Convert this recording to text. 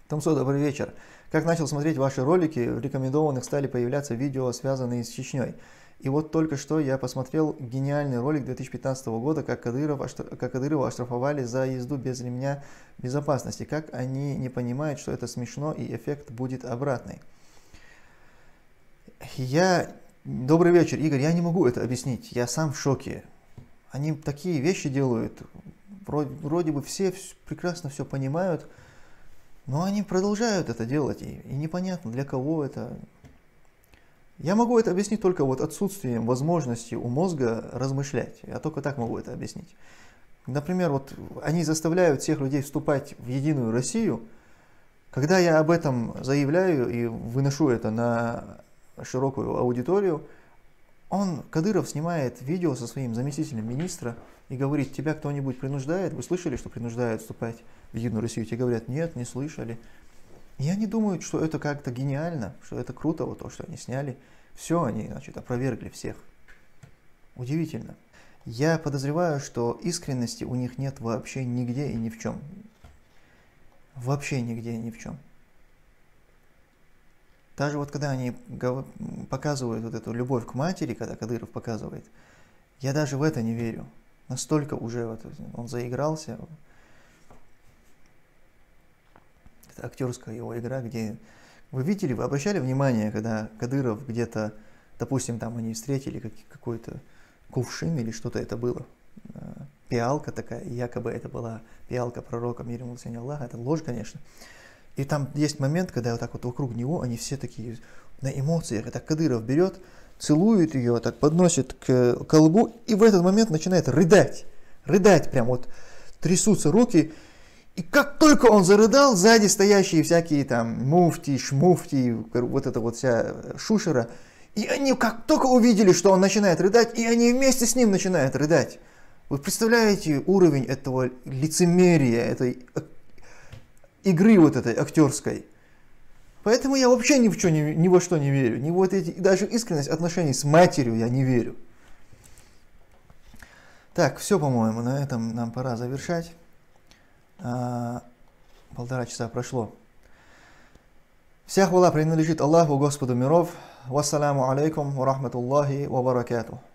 Тамсо, добрый вечер. Как начал смотреть ваши ролики, в рекомендованных стали появляться видео, связанные с Чечней. И вот только что я посмотрел гениальный ролик 2015 года, как Кадырова оштрафовали за езду без ремня безопасности. Как они не понимают, что это смешно и эффект будет обратный. Добрый вечер, Игорь. Я не могу это объяснить. Я сам в шоке. Они такие вещи делают. Вроде бы все прекрасно все понимают. Но они продолжают это делать, и непонятно, для кого это. Я могу это объяснить только вот отсутствием возможности у мозга размышлять. Я только так могу это объяснить. Например, вот они заставляют всех людей вступать в Единую Россию. Когда я об этом заявляю и выношу это на широкую аудиторию, Кадыров снимает видео со своим заместителем министра и говорит: тебя кто-нибудь принуждает? Вы слышали, что принуждают вступать в Единую Россию? Те говорят: нет, не слышали. И они думают, что это как-то гениально, что это круто, вот то, что они сняли. Все, они, значит, опровергли всех. Удивительно. Я подозреваю, что искренности у них нет вообще нигде и ни в чем. Вообще нигде и ни в чем. Даже вот когда они показывают вот эту любовь к матери, когда Кадыров показывает, я даже в это не верю. Настолько уже вот он заигрался. Это актерская его игра, где... Вы видели, вы обращали внимание, когда Кадыров где-то, допустим, там они встретили какой-то кувшин или что-то это было, пиалка такая, якобы это была пиалка пророка, мир ему сыне Аллаха, это ложь, конечно. И там есть момент, когда вот так вот вокруг него они все такие на эмоциях. Это Кадыров берет, целует ее, так подносит к колбу и в этот момент начинает рыдать. Рыдать прям вот, трясутся руки. И как только он зарыдал, сзади стоящие всякие там муфти, шмуфти, вот эта вот вся шушера, и они как только увидели, что он начинает рыдать, и они вместе с ним начинают рыдать. Вы представляете уровень этого лицемерия, этой игры вот этой актерской? Поэтому я вообще ни во что не верю. Ни вот эти, даже искренность отношений с матерью я не верю. Так, все, по-моему, на этом нам пора завершать. 1,5 часа прошло. Вся хвала принадлежит Аллаху, Господу миров. Вассаламу алейкум ва рахматуллахи ва баракатух.